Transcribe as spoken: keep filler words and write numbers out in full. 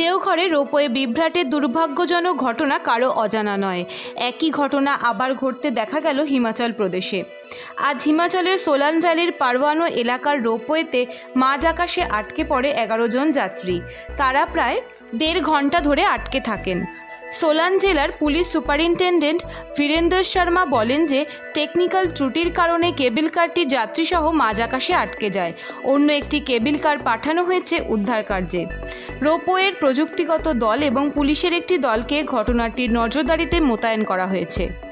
দেওঘরে ropeway বিভ্রাটের দুর্ভাগ্যজনক ঘটনা কারো অজানা নয়। একই ঘটনা আবার ঘটতে দেখা গেল হিমাচল প্রদেশে। আজ হিমাচলের সোলান ভ্যালির পারওয়ানো এলাকার রোপওয়েতে মাঝ আকাশে আটকে পড়ে এগারো জন যাত্রী। তারা প্রায় দেড় ঘন্টা ধরে আটকে থাকেন। সোলান জেলার পুলিশ সুপারিনটেন্ডেন্ট বীরেন্দর শর্মা বলেন যে টেকনিক্যাল ত্রুটির কারণে কেবিল কারটি যাত্রীসহ মাঝ আকাশে আটকে যায়। অন্য একটি কেবিল কার পাঠানো হয়েছে উদ্ধার কার্যে। রোপওয়ের প্রযুক্তিগত দল এবং পুলিশের একটি দলকে ঘটনাটির নজরদারিতে মোতায়েন করা হয়েছে।